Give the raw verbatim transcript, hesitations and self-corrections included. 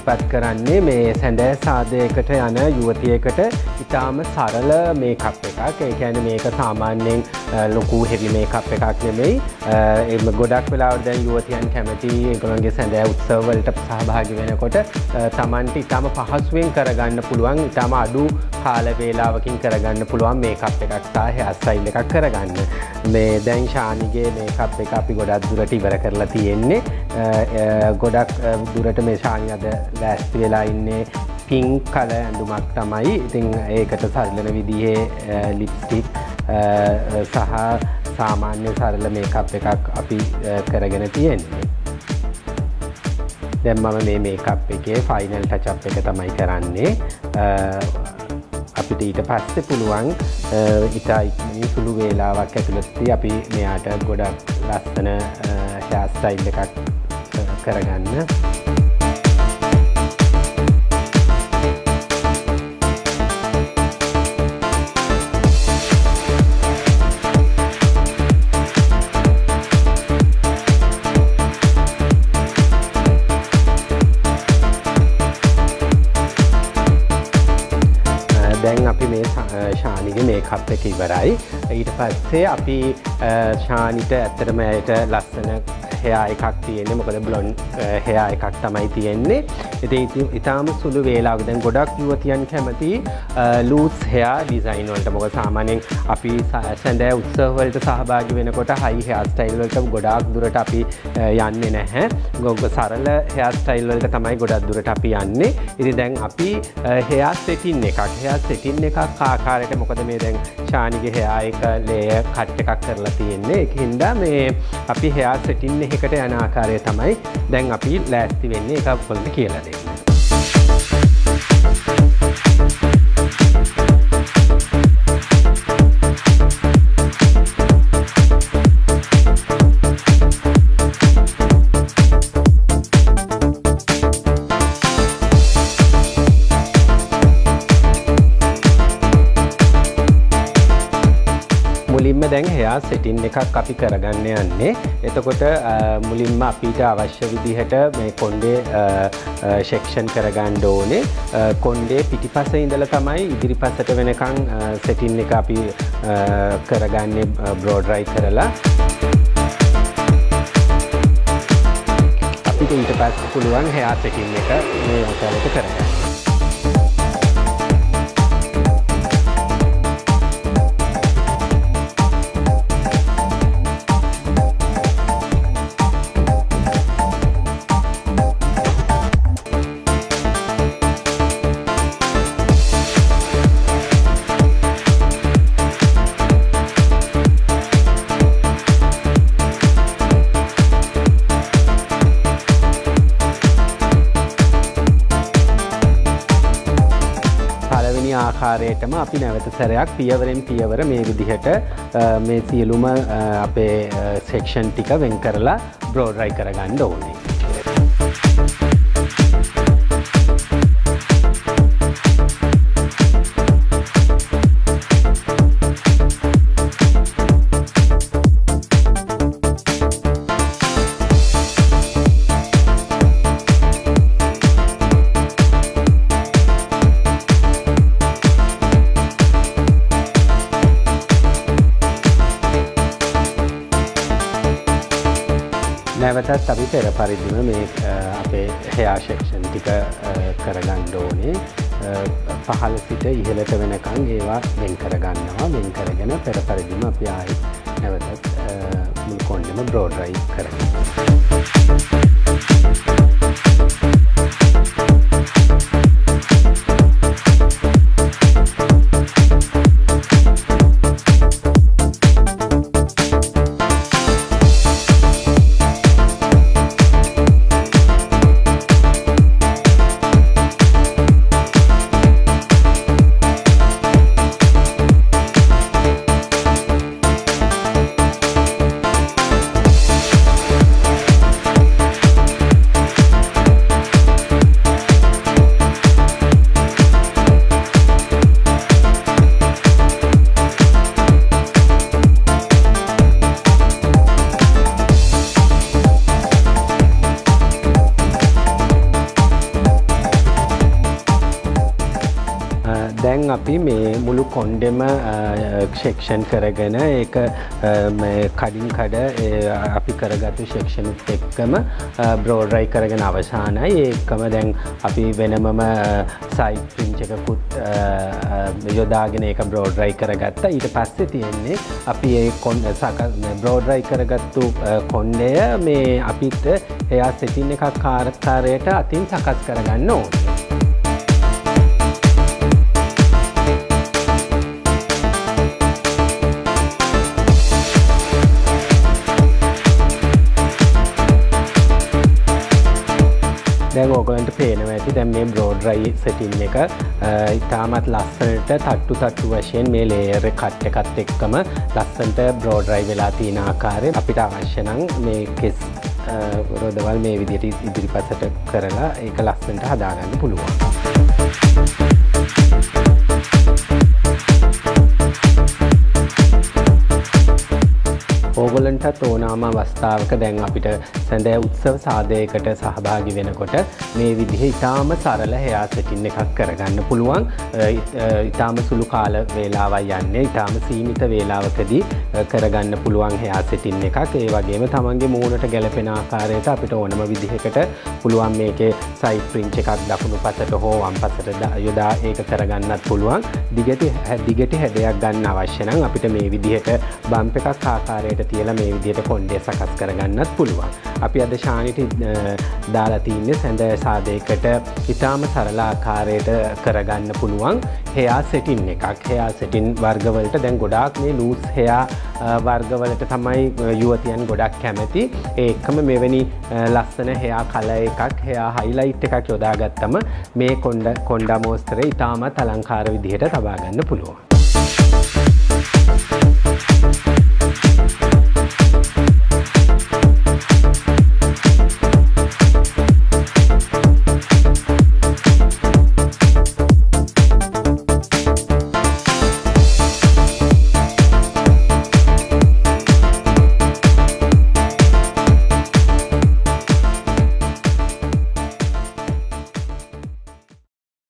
ඉදිරිපත් කරන්නේ මේ සැඳෑ සාදයකට යන යුවතියකට ඉතාම සරල මේකප් එකක්. ඒ කියන්නේ මේක සාමාන්‍යයෙන් ලොකු හෙවි මේකප් එකක් නෙමෙයි. ඒ ගොඩක් වෙලාවට දැන් යුවතියන් කැමති ඒගොල්ලන්ගේ සැඳෑ උත්සව වලට සහභාගී වෙනකොට තමන්ට ඉතාම පහසුවෙන් කරගන්න පුළුවන්, ඉතාම අඩු කාල වේලාවකින් කරගන්න පුළුවන් මේකප් එකක් සහ හෙයාර් ස්ටයිල් එකක් කරගන්න. මේ දැන් ශානිගේ මේකප් එක අපි ගොඩක් දුරට ඉවර කරලා තියෙන්නේ. ගොඩක් දුරට මේ ශානි අද ලෑස්ති වෙලා ඉන්නේ පින්ක් කලර් ඇඳුමක් තමයි. ඉතින් ඒකට සරලන විදිහේ ලිප්ස්ටික් සහ සාමාන්‍ය සරල මේකප් එකක් අපි කරගෙන තියෙන්නේ. දැන් මම මේ මේකප් එකේ ෆයිනල් ටච් අප් එක තමයි කරන්නේ. අපිට ඊට පස්සේ පුළුවන් ඉතා ඉක්මනින් සුළු වේලාවක් ඇතුළතදී අපි මෙයාට ගොඩක් ලස්සන හෙයාර් ස්ටයිල් එකක් කරගන්න. දැන් අපි මේ ශානිගේ මේකප් එක ඉවරයි. ඊට පස්සේ අපි ශානිට ඇත්තටම ඇයට ලස්සන හෙයාර් එකක් තියෙන්නේ. මොකද බ්ලොන්ඩ් හෙයාර් එකක් තමයි තියෙන්නේ. ඉතින් ඉතාම සුළු වේලාවක දැන් ගොඩක් යුවතියන් කැමති ලූස් හෙයාර් ඩිසයින් වලට. මොකද සාමාන්‍යයෙන් අපි සැඳෑ උත්සව වලට සහභාගී වෙනකොට හයි හෙයාර් ස්ටයිල් වලට ගොඩාක් දුරට අපි යන්නේ නැහැ. ගොග සරල හෙයාර් ස්ටයිල් වලට තමයි ගොඩක් දුරට අපි යන්නේ. ඉතින් දැන් අපි හෙයාර් සෙටින් එකක් හෙයාර් සෙටින් එකක් ආකාරයට, මොකද මේ දැන් ශානිගේ හෙයාර් එක ලේයර් කට් එකක් කරලා තියෙන්නේ. ඒකින්ද මේ අපි හෙයාර් සෙටින් එකකට යන ආකාරය තමයි දැන් අපි ලෑස්ති වෙන්නේ. ඒක ඔයගොල්ලන්ට කියලා දෙන්න. මුලින්ම දැන් හෙයාර් සෙටින් එකක් අපි කරගන්න යන්නේ. එතකොට මුලින්ම අපිට අවශ්‍ය විදිහට මේ කොණ්ඩේ සෙක්ෂන් කරගන්න ඕනේ. කොණ්ඩේ පිටිපස්සේ ඉඳලා තමයි ඉදිරිපසට වෙනකන් සෙටින් එක අපි කරගන්නේ බ්‍රෝඩ් රයිට් කරලා. අපිට ඊට පස්සේ පුළුවන් හෙයාර් සෙටින් එක මේ ආකාරයට කරගන්න. ආකාරයටම අපි නැවත සැරයක් පියවරෙන් පියවර මේ විදිහට මේ සියලුම අපේ සෙක්ෂන් ටික වෙන් කරලා බ්‍රෝඩ් රයිට් කරගන්න ඕනේ. නැවතත් අපි පෙර පරිදිම මේ අපේ හෙයාර් සෙක්ෂන් ටික කරගන්න ඕනේ. පහළ සිට ඉහළට වෙනකන් ඒවා වෙන් කරගන්නවා. වෙන් කරගෙන පෙර පරිදිම අපි ආයෙත් නැවතත් මුල් කොණ්ඩෙම බ්‍රෝඩ් රයිට් කරගන්නවා. නම් අපි මේ මුළු කොණ්ඩෙම සෙක්ෂන් කරගෙන ඒක මේ කඩින් කඩ අපි කරගත්තු සෙක්ෂනුත් එක්කම බ්‍රෝඩ්රයි කරගෙන අවසానයි. ඒකම දැන් අපි වෙනමම සයිඩ් ෆ්‍රින්ජ් එකකුත් යොදාගෙන ඒක බ්‍රෝඩ්රයි කරගත්තා. ඊට පස්සේ තියෙන්නේ අපි ඒ බ්‍රෝඩ්රයි කරගත්තු කොණ්ඩය මේ අපිට එයා සෙටින් එකක් ආකාරයට අතින් සකස් කරගන්න ඕනේ. දැන් ඕගලන්ට පේනවා ඇති දැන් මේ බ්‍රෝඩ්රයි සෙටින් එක ඉතාමත් ලස්සනට තට්ටු තට්ටු වශයෙන් මේ ලේයර් කට් එකත් එක්කම ලස්සනට බ්‍රෝඩ්රයි වෙලා තියෙන ආකාරය අපිට අවශ්‍ය නම් මේ කෙස් රොදවල් මේ විදිහට ඉදිරිපසට කරලා ඒක ලස්සනට හදාගන්න පුළුවන්. ඕගොල්ලන්ටත් ඕනෑම අවස්ථාවක දැන් අපිට සැඳෑ උත්සව සාදයකට සහභාගී වෙනකොට මේ විදිහේ ඉතාම සරල හෙයා සෙටින් එකක් කරගන්න පුළුවන්. ඉතාම සුළු කාල වේලාවක් යන්නේ ඉතාම සීමිත වේලාවකදී කරගන්න පුළුවන් හෙයා සෙටින් එකක්. ඒ වගේම තමන්ගේ මූණට ගැලපෙන ආකාරයට අපිට ඕනම විදිහකට පුළුවන් මේකේ සයිඩ් ෆ්‍රින්ජ් එකක් දකුණු පසට හෝ වම් පසට යොදා ඒක කරගන්නත් පුළුවන්. දිගට දිගට හැඩයක් ගන්න අවශ්‍ය නම් අපිට මේ විදිහට බම්ප් එකක් ආකාරයට තියලා මේ විදිහට කොණ්ඩය සකස් කරගන්නත් පුළුවන්. අපි අද ශානිට දාලා තින්නේ සැඳ සාදයකට ඉතාම සරල ආකාරයට කරගන්න පුළුවන් හෙයා සෙටින් එකක්. හෙයා සෙටින් වර්ගවලට දැන් ගොඩාක් මේ ලූස් හෙයා වර්ගවලට තමයි යුවතියන් ගොඩක් කැමති. ඒකම මෙවැනි ලස්සන හෙයා කලර් එකක් හෙයා හයිලයිට් එකක් යොදාගත්තම මේ කොණ්ඩ කොණ්ඩා මෝස්තරේ ඉතාමත් අලංකාර විදිහට තබා ගන්න පුළුවන්.